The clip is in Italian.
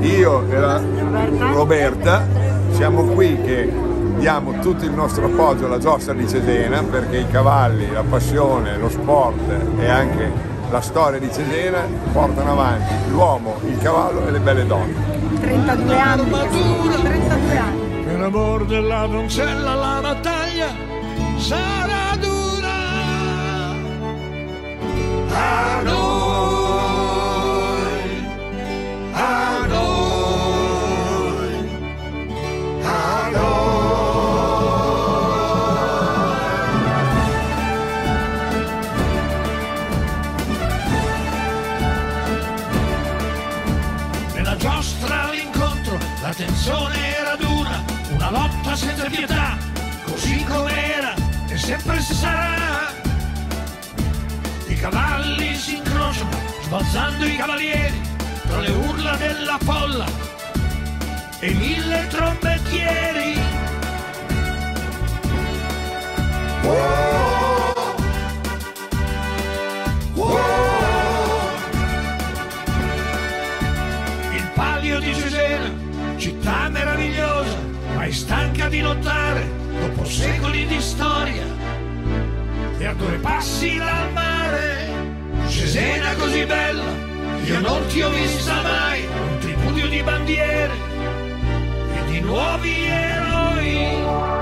io e la Roberta siamo qui che diamo tutto il nostro appoggio alla giostra di Cesena, perché i cavalli, la passione, lo sport e anche la storia di Cesena portano avanti l'uomo, il cavallo e le belle donne. 32 anni, 32 anni. Per amor della doncella la battaglia sarà dura. A noi, a noi, a noi. Nella giostra all'incontro la tensione era dura, una lotta senza pietà, così com'era e sempre sarà. I cavalli si incrociano, sbalzando i cavalieri, tra le urla della folla e 1000 trombettieri. Wow! Wow! Il palio di Cesena, città meravigliosa, mai stanca di lottare, dopo secoli di storia, e a 2 passi dal mare. Cesena così bella, io non ti ho vista mai, un tripudio di bandiere e di nuovi eroi.